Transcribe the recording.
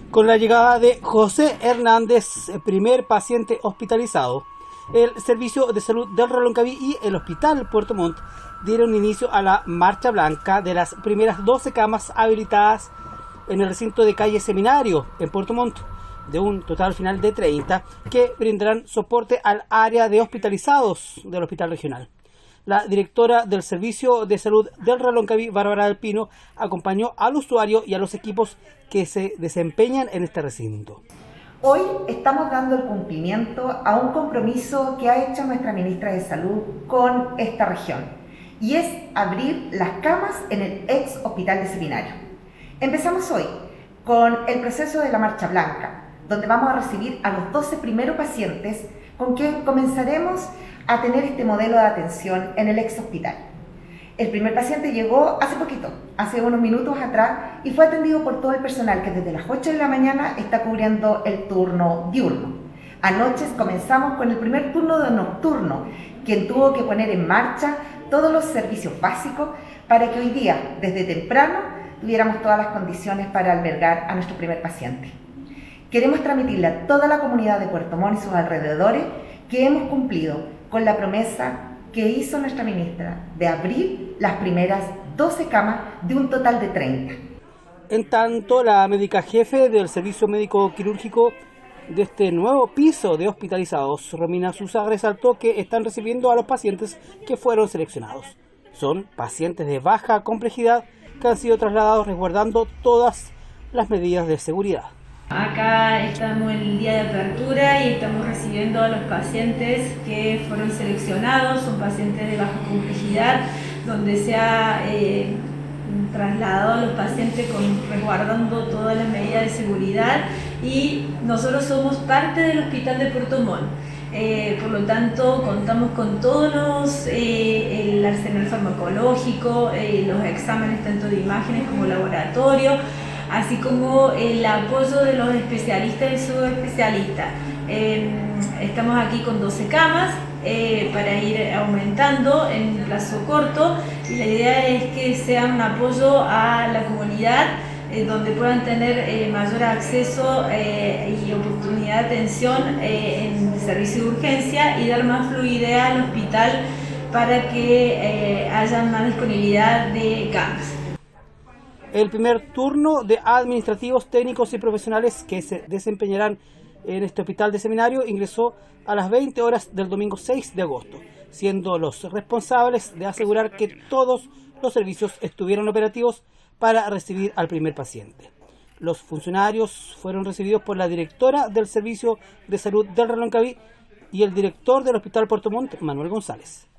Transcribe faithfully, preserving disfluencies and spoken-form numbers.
Con la llegada de José Hernández, el primer paciente hospitalizado, el Servicio de Salud del Reloncaví y el Hospital Puerto Montt dieron inicio a la marcha blanca de las primeras doce camas habilitadas en el recinto de calle Seminario en Puerto Montt, de un total final de treinta, que brindarán soporte al área de hospitalizados del Hospital Regional. La directora del Servicio de Salud del Reloncaví, Bárbara del Pino, acompañó al usuario y a los equipos que se desempeñan en este recinto. Hoy estamos dando el cumplimiento a un compromiso que ha hecho nuestra ministra de Salud con esta región, y es abrir las camas en el ex Hospital de Seminario. Empezamos hoy con el proceso de la Marcha Blanca, donde vamos a recibir a los doce primeros pacientes con quien comenzaremos a tener este modelo de atención en el ex hospital. El primer paciente llegó hace poquito, hace unos minutos atrás, y fue atendido por todo el personal que desde las ocho de la mañana está cubriendo el turno diurno. Anoche comenzamos con el primer turno de nocturno, quien tuvo que poner en marcha todos los servicios básicos para que hoy día, desde temprano, tuviéramos todas las condiciones para albergar a nuestro primer paciente. Queremos transmitirle a toda la comunidad de Puerto Montt y sus alrededores que hemos cumplido con la promesa que hizo nuestra ministra de abrir las primeras doce camas de un total de treinta. En tanto, la médica jefe del Servicio Médico Quirúrgico de este nuevo piso de hospitalizados, Romina Sousa, resaltó que están recibiendo a los pacientes que fueron seleccionados. Son pacientes de baja complejidad que han sido trasladados resguardando todas las medidas de seguridad. Acá estamos en el día de apertura y estamos recibiendo a los pacientes que fueron seleccionados, son pacientes de baja complejidad, donde se ha eh, trasladado a los pacientes con, resguardando todas las medidas de seguridad, y nosotros somos parte del Hospital de Puerto Montt. Eh, por lo tanto, contamos con todos los, eh, el arsenal farmacológico, eh, los exámenes tanto de imágenes como laboratorio, así como el apoyo de los especialistas y subespecialistas. Eh, estamos aquí con doce camas eh, para ir aumentando en un plazo corto, y la idea es que sea un apoyo a la comunidad, eh, donde puedan tener eh, mayor acceso eh, y oportunidad de atención eh, en servicio de urgencia, y dar más fluidez al hospital para que eh, haya más disponibilidad de camas. El primer turno de administrativos, técnicos y profesionales que se desempeñarán en este hospital de Seminario ingresó a las veinte horas del domingo seis de agosto, siendo los responsables de asegurar que todos los servicios estuvieron operativos para recibir al primer paciente. Los funcionarios fueron recibidos por la directora del Servicio de Salud del Reloncaví y el director del Hospital Puerto Montt, Manuel González.